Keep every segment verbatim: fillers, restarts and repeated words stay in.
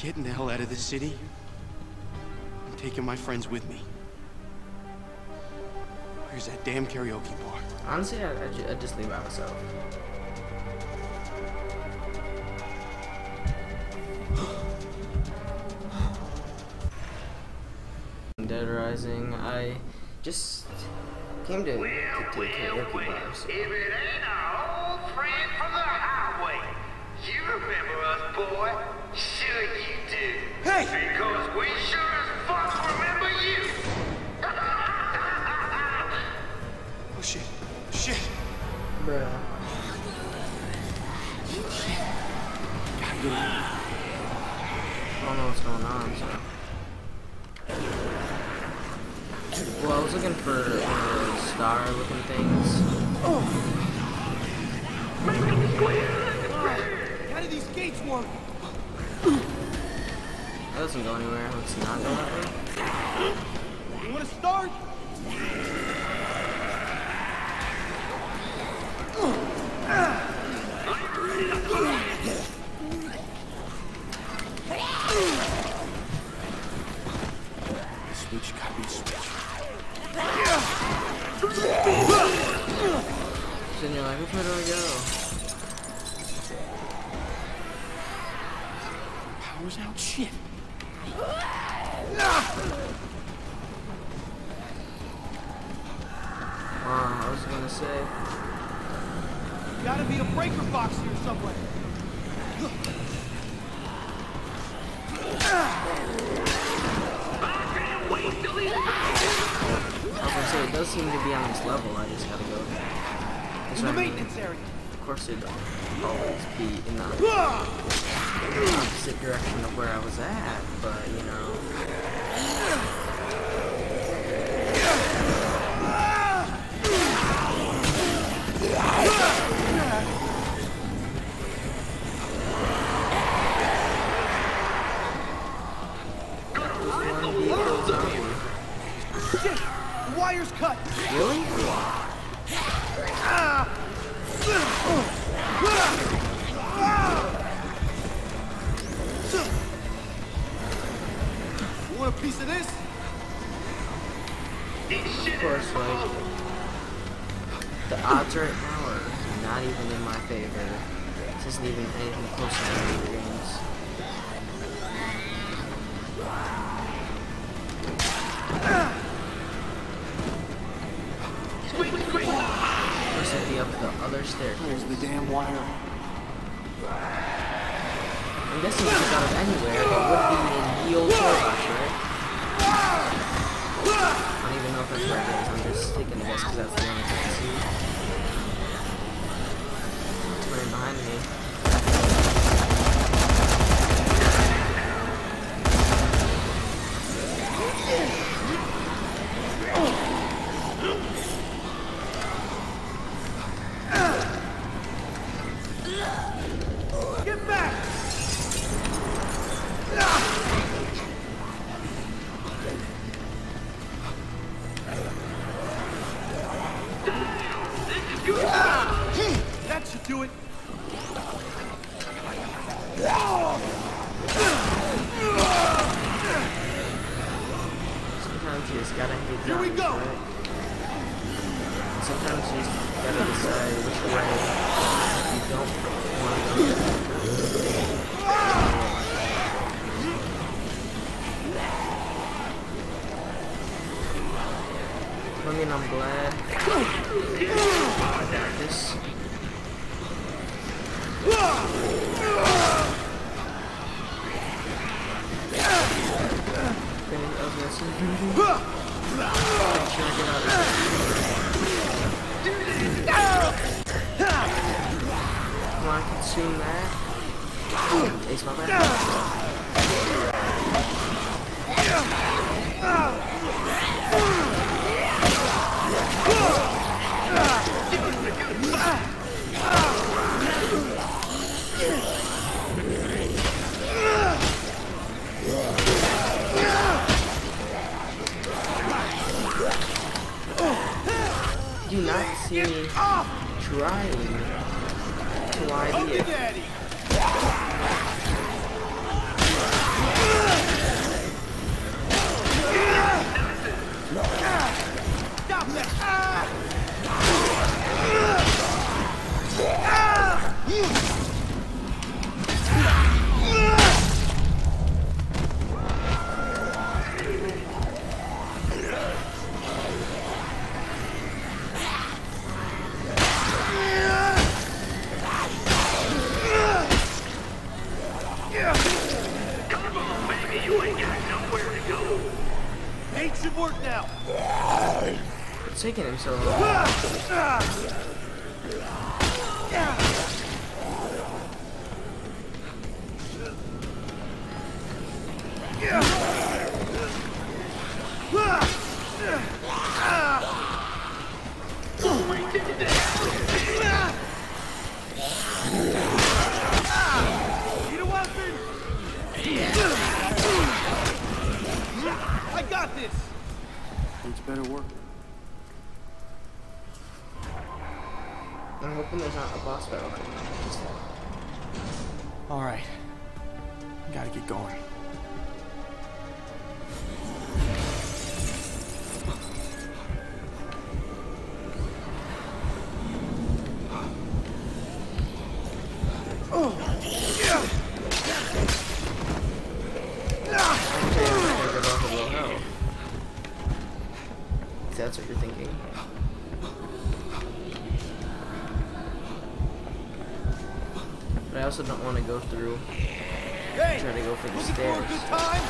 getting the hell out of this city. I'm taking my friends with me. Where's that damn karaoke bar? Honestly, I, I, ju I just leave by myself. Dead Rising, I just came to, to, to the karaoke bar. So. If it ain't our old friend from the highway, you remember us, boy? Sure you do. Hey! Because we sure as fuck remember you. Oh shit! Shit! Bruh. Gotta get out. I don't know what's going on, so. Well, I was looking for uh, star-looking things. Oh! How do these gates work? That doesn't go anywhere. Let's not go that way. You wanna start? The switch gotta be a switch. So then you're like, which way do I go? Power's out. Shit. Uh, I was gonna say. Gotta be a breaker box here somewhere. I was gonna say, it does seem to be on this level. I just gotta go. In the maintenance area. Of course, it'd always be in the opposite direction of where I was at, but you know. Shit! The wire's cut! Really? You want a piece of this? Of course, like, the odds right now are not even in my favor. This isn't even anything close to the video games. First I'd be up the other staircase. There's the damn wire. I'm guessing if it's out of anywhere, it would be in the old toolbox, right? I don't even know if that's where it is. I'm just taking a guess because that's the only thing I see. It's right behind me. Get back! That should do it. Sometimes you just gotta hit Here we zombies, go. right? And sometimes you just gotta decide which way you don't want to go. I mean, I'm glad I got this. Okay, I was gonna say, make sure I get out of here. Come on, consume that. Taste my back. Do not see me trying to I D it. Good work now. It's taking him so long. Need a weapon. I got this. Needs better work. I'm hoping there's not a boss battle coming up. All right. Gotta get going. If that's what you're thinking. But I also don't want to go through. Hey, Try to go for the looking stairs. for a good time?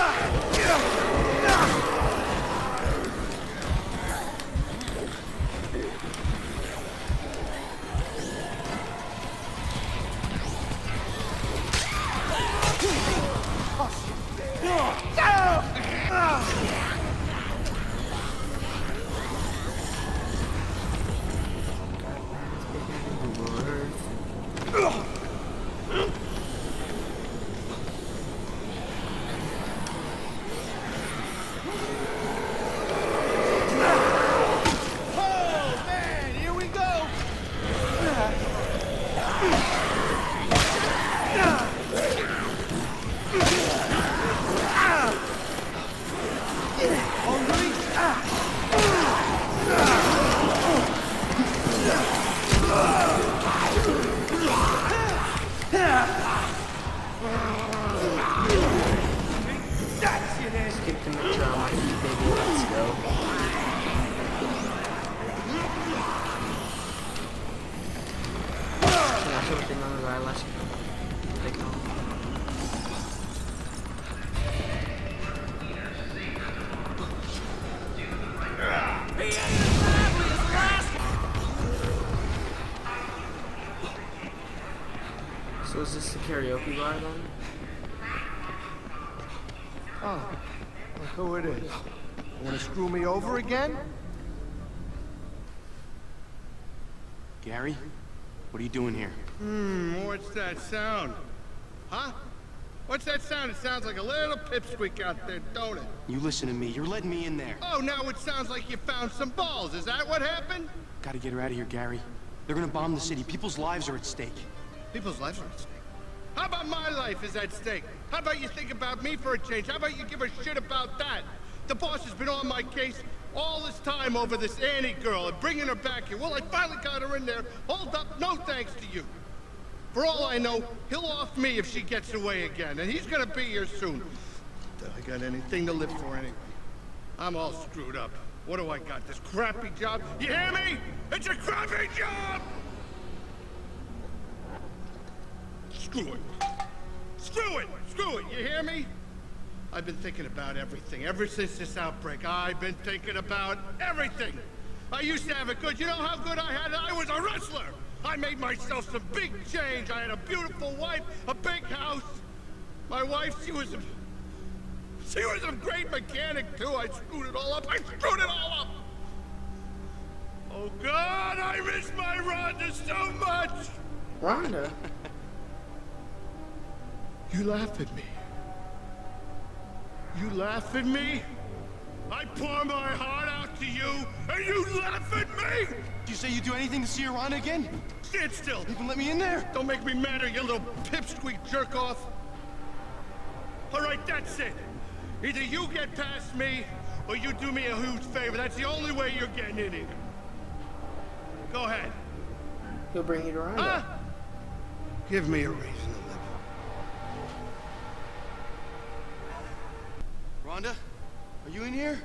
Skip the mid-trauma, baby, let's go. Can I put the on the right last take off? So is this the karaoke bar then? Oh, look who it is. You want to screw me over again? Gary, what are you doing here? Hmm, what's that sound? Huh? What's that sound? It sounds like a little pipsqueak out there, don't it? You listen to me. You're letting me in there. Oh, now it sounds like you found some balls. Is that what happened? Gotta get her out of here, Gary. They're gonna bomb the city. People's lives are at stake. People's lives are at stake. How about my life is at stake? How about you think about me for a change? How about you give a shit about that? The boss has been on my case all this time over this Annie girl and bringing her back here. Well, I finally got her in there. Hold up, no thanks to you. For all I know, he'll off me if she gets away again, and he's gonna be here soon. Do I got anything to live for anyway? I'm all screwed up. What do I got? This crappy job? You hear me? It's a crappy job! Screw it. Screw it! Screw it! You hear me? I've been thinking about everything. Ever since this outbreak, I've been thinking about everything. I used to have it good. You know how good I had it? I was a wrestler. I made myself some big change. I had a beautiful wife, a big house. My wife, she was a... She was a great mechanic, too. I screwed it all up. I screwed it all up! Oh, God, I miss my Rhonda so much! Rhonda? You laugh at me. You laugh at me? I pour my heart out to you, and you laugh at me? Did you say you'd do anything to see her on again? Stand still. You can let me in there. Don't make me madder, you little pipsqueak jerk-off. All right, that's it. Either you get past me, or you do me a huge favor. That's the only way you're getting in here. Go ahead. He'll bring you to Rhonda. Huh? Give me a reason to live. Rhonda, are you in here?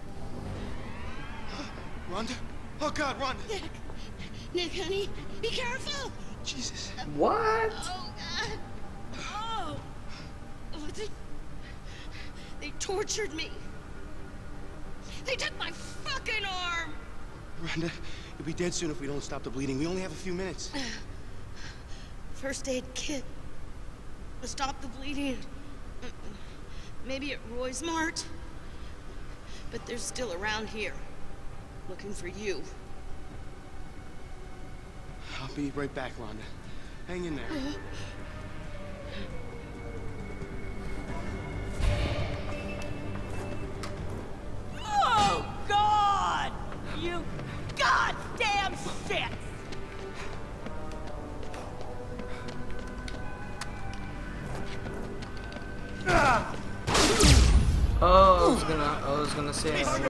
Rhonda? Oh, God, Rhonda. Nick, Nick, honey, be careful. Jesus. What? Oh, God. Oh. Oh, they, they tortured me. They took my fucking arm! Miranda, you'll be dead soon if we don't stop the bleeding. We only have a few minutes. First aid kit. To stop the bleeding. Maybe at Roy's Mart. But they're still around here. Looking for you. I'll be right back, Rhonda. Hang in there. Oh, God! You goddamn shit! Oh, I was gonna, I was gonna say.